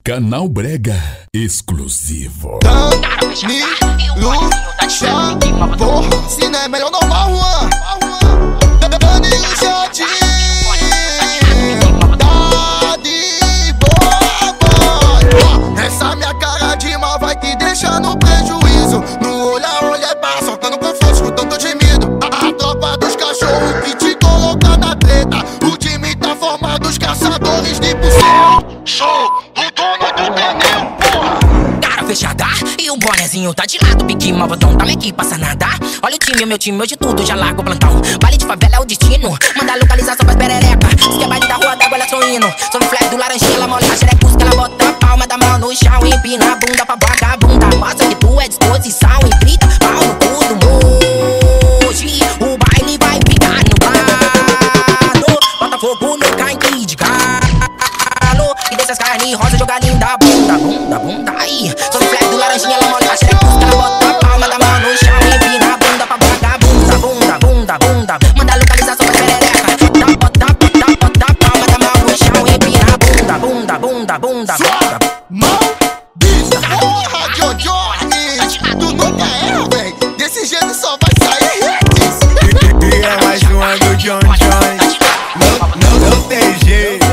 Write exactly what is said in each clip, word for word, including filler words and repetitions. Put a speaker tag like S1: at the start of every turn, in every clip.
S1: Canal Brega exclusivo.
S2: Dani, Lucha, porra, se não é melhor não vá, Juan. Dani, Lucha, tá de boa, boy. Essa minha cara de mal vai te deixar no prejuízo. No olhar, olhar, pá, soltando com força, com tanto gemido. A tropa dos cachorros que te coloca na treta. O time tá formado, os caçadores de pulseira. Show!
S3: Fechada, e o bonezinho tá de lado, pique malvadão, tá aqui, passa nada. Olha o time, meu time, hoje tudo já larga o plantão. Baile de favela é o destino, manda localização pra perereca. Se quer baile da rua d'água, elas tão indo. Sob o flash do laranjinha, ela molha a xerecusca, ela bota a palma da mão no chão. Empina a bunda pra vagabunda, mostra que tu é disposição. E grita, pau no cu do moji. O baile vai ficar no galo. Bota fogo no canque de galo. E deixa as carnes rosa jogar linda, bunda, bunda, bunda, aí. Sob o flash do laranjinha, ela molha a xerecusca, ela bota a palma da mão no chão. Empina a bunda pra vagabunda, bunda, bunda, bunda. Manda localização pra perereca. Bota, bota, bota, bota a palma da mão no chão. Empina a bunda, bunda, bunda, bunda, bunda.
S2: Mão, bicha, porra, Jojo. Tu nunca erra, véi. Desse jeito só vai sair hits.
S4: E é mais uma do John John. Não, não, não tem jeito.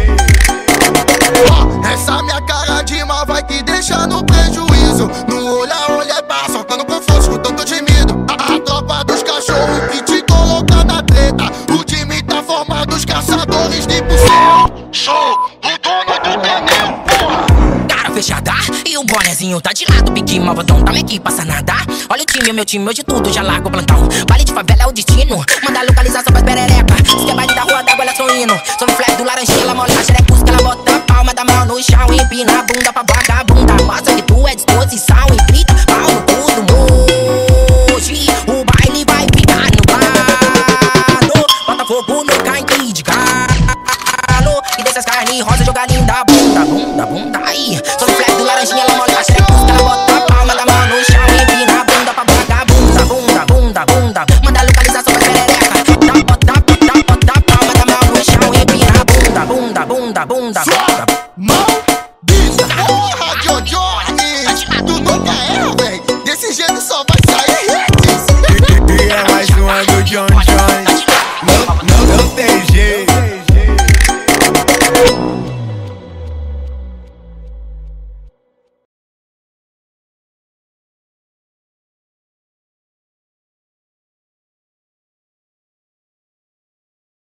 S2: Essa minha cara de mal vai te deixar no prejuízo. No olhar, olhar, pá, soltando com força, com tanto gemido. A tropa dos cachorros que te coloca na treta. O time tá formado, os caçadores de pulseira. Show, o dono do pneu, porra.
S3: Cara fechada, e o bonezinho tá de lado, pique malvadão, tá aqui, passa nada. Olha o time, meu time, hoje tudo já larga o plantão. Baile de favela é o destino, manda localização pra perereca. Se quer baile da rua d'água, elas tão indo. Sob o flash do laranjinha, ela molha a xerecusca, ela bota a palma da mão no chão. Empina a bunda pra vagabunda, mostra que tu é disposição. E grita, pau no cu do moji. O baile vai ficar no galo. Bota fogo no canque de galo. E deixa as carnes rosa jogar linda, bunda, bunda, bunda, aí. Sob o flash do laranjinha, ela molha a xerecusca, ela bota a palma da mão no chão. Empina a bunda pra vagabunda, bunda, bunda, bunda. Manda localização pra perereca. Bota, bota, bota a palma da mão no chão. Empina a bunda, bunda, bunda, bunda, bunda.
S2: Mão, bicha, porra, Jojo.